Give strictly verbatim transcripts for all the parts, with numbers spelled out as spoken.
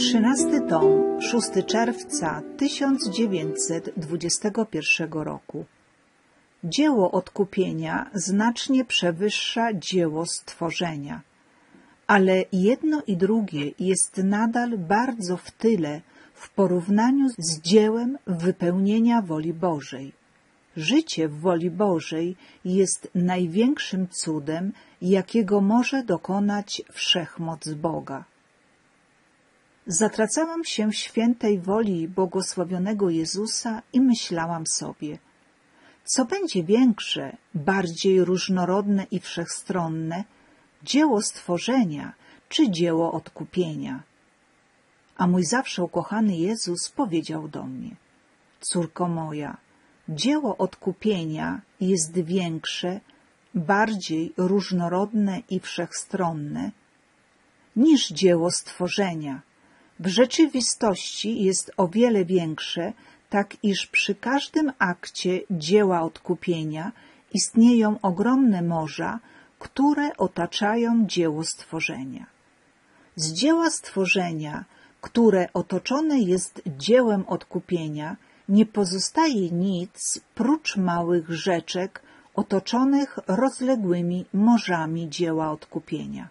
Trzynasty tom, szóstego czerwca tysiąc dziewięćset dwudziestego pierwszego roku. Dzieło odkupienia znacznie przewyższa dzieło stworzenia, ale jedno i drugie jest nadal bardzo w tyle w porównaniu z dziełem wypełnienia woli Bożej. Życie w woli Bożej jest największym cudem, jakiego może dokonać wszechmoc Boga. Zatracałam się w świętej woli błogosławionego Jezusa i myślałam sobie, co będzie większe, bardziej różnorodne i wszechstronne, dzieło stworzenia czy dzieło odkupienia. A mój zawsze ukochany Jezus powiedział do mnie, córko moja, dzieło odkupienia jest większe, bardziej różnorodne i wszechstronne niż dzieło stworzenia. W rzeczywistości jest o wiele większe, tak iż przy każdym akcie dzieła odkupienia istnieją ogromne morza, które otaczają dzieło stworzenia. Z dzieła stworzenia, które otoczone jest dziełem odkupienia, nie pozostaje nic prócz małych rzeczek otoczonych rozległymi morzami dzieła odkupienia.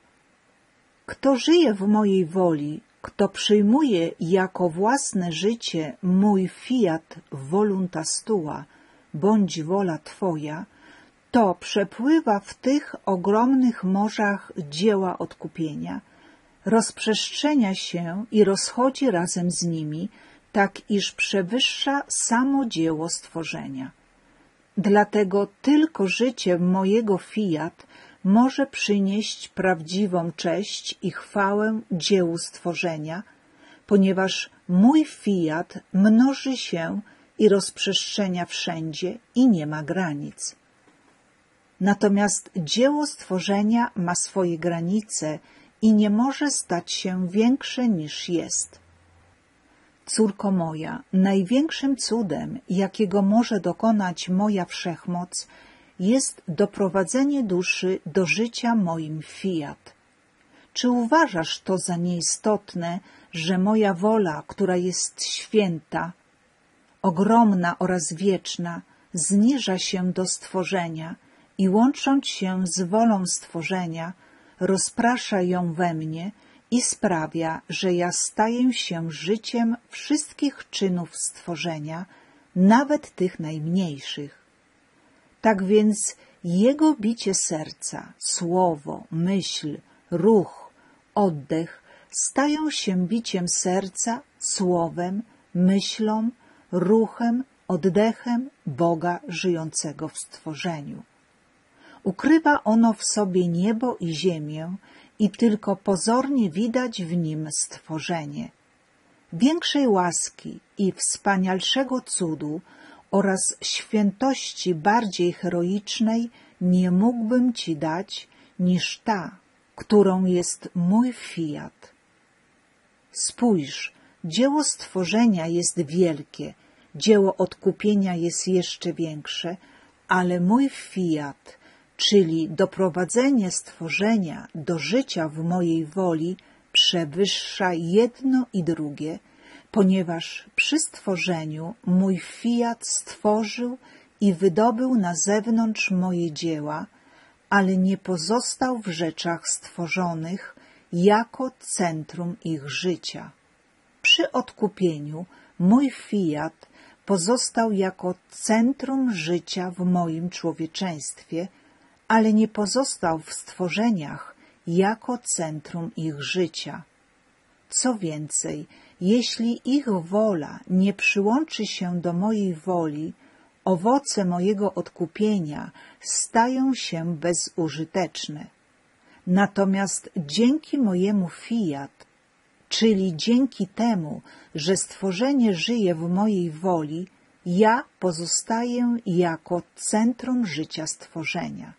Kto żyje w mojej woli, kto przyjmuje jako własne życie mój fiat voluntas tua, bądź wola Twoja, to przepływa w tych ogromnych morzach dzieła odkupienia, rozprzestrzenia się i rozchodzi razem z nimi, tak iż przewyższa samo dzieło stworzenia. Dlatego tylko życie mojego fiat może przynieść prawdziwą cześć i chwałę dziełu stworzenia, ponieważ mój fiat mnoży się i rozprzestrzenia wszędzie i nie ma granic. Natomiast dzieło stworzenia ma swoje granice i nie może stać się większe niż jest. Córko moja, największym cudem, jakiego może dokonać moja wszechmoc, jest doprowadzenie duszy do życia moim fiat. Czy uważasz to za nieistotne, że moja wola, która jest święta, ogromna oraz wieczna, zniża się do stworzenia i łącząc się z wolą stworzenia, rozprasza ją we mnie i sprawia, że ja staję się życiem wszystkich czynów stworzenia, nawet tych najmniejszych. Tak więc Jego bicie serca, słowo, myśl, ruch, oddech stają się biciem serca, słowem, myślą, ruchem, oddechem Boga żyjącego w stworzeniu. Ukrywa ono w sobie niebo i ziemię i tylko pozornie widać w nim stworzenie. Większej łaski i wspanialszego cudu oraz świętości bardziej heroicznej nie mógłbym Ci dać niż ta, którą jest mój fiat. Spójrz, dzieło stworzenia jest wielkie, dzieło odkupienia jest jeszcze większe, ale mój fiat, czyli doprowadzenie stworzenia do życia w mojej woli, przewyższa jedno i drugie, ponieważ przy stworzeniu mój fiat stworzył i wydobył na zewnątrz moje dzieła, ale nie pozostał w rzeczach stworzonych jako centrum ich życia. Przy odkupieniu mój fiat pozostał jako centrum życia w moim człowieczeństwie, ale nie pozostał w stworzeniach jako centrum ich życia. Co więcej, jeśli ich wola nie przyłączy się do mojej woli, owoce mojego odkupienia stają się bezużyteczne. Natomiast dzięki mojemu fiat, czyli dzięki temu, że stworzenie żyje w mojej woli, ja pozostaję jako centrum życia stworzenia.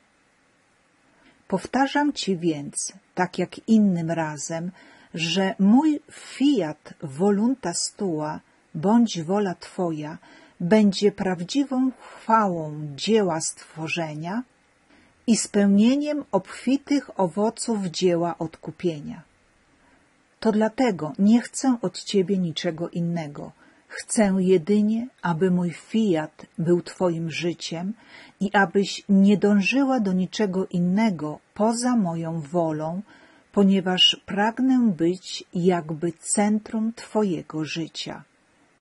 Powtarzam Ci więc, tak jak innym razem, że mój fiat voluntas tua, bądź wola Twoja, będzie prawdziwą chwałą dzieła stworzenia i spełnieniem obfitych owoców dzieła odkupienia. To dlatego nie chcę od Ciebie niczego innego. Chcę jedynie, aby mój fiat był Twoim życiem i abyś nie dążyła do niczego innego poza moją wolą, ponieważ pragnę być jakby centrum Twojego życia.